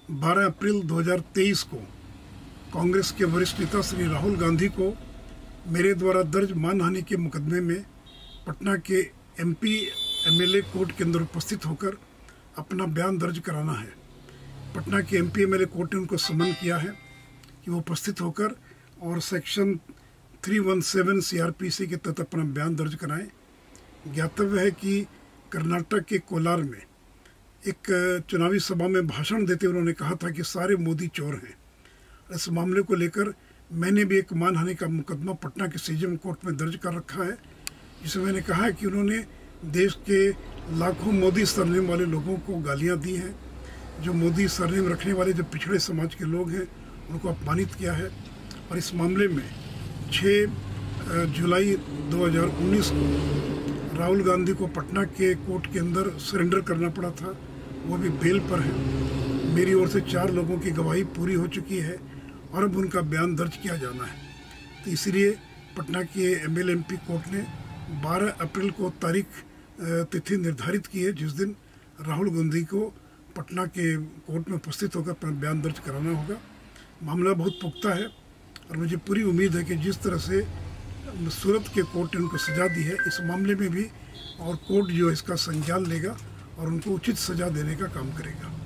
12 अप्रैल 2023 को कांग्रेस के वरिष्ठ नेता श्री राहुल गांधी को मेरे द्वारा दर्ज मानहानि के मुकदमे में पटना के एमपी एमएलए कोर्ट के अंदर उपस्थित होकर अपना बयान दर्ज कराना है। पटना के एमपी एमएलए कोर्ट ने उनको समन किया है कि वो उपस्थित होकर और सेक्शन 317 सीआरपीसी के तहत अपना बयान दर्ज कराएं। ज्ञातव्य है कि कर्नाटक के कोलार में एक चुनावी सभा में भाषण देते हुए उन्होंने कहा था कि सारे मोदी चोर हैं। इस मामले को लेकर मैंने भी एक मानहानि का मुकदमा पटना के सीजेएम कोर्ट में दर्ज कर रखा है, जिसमें मैंने कहा है कि उन्होंने देश के लाखों मोदी सरनेम वाले लोगों को गालियां दी हैं। जो मोदी सरनेम रखने वाले जो पिछड़े समाज के लोग हैं उनको अपमानित किया है। और इस मामले में 6 जुलाई 2019 को राहुल गांधी को पटना के कोर्ट के अंदर सरेंडर करना पड़ा था, वो भी बेल पर है। मेरी ओर से 4 लोगों की गवाही पूरी हो चुकी है और अब उनका बयान दर्ज किया जाना है। तो इसलिए पटना के एमएलए एमपी कोर्ट ने 12 अप्रैल को तिथि निर्धारित की है, जिस दिन राहुल गांधी को पटना के कोर्ट में उपस्थित होकर अपना बयान दर्ज कराना होगा। मामला बहुत पुख्ता है और मुझे पूरी उम्मीद है कि जिस तरह से सूरत के कोर्ट ने उनको सज़ा दी है, इस मामले में भी और कोर्ट जो इसका संज्ञान लेगा और उनको उचित सज़ा देने का काम करेगा।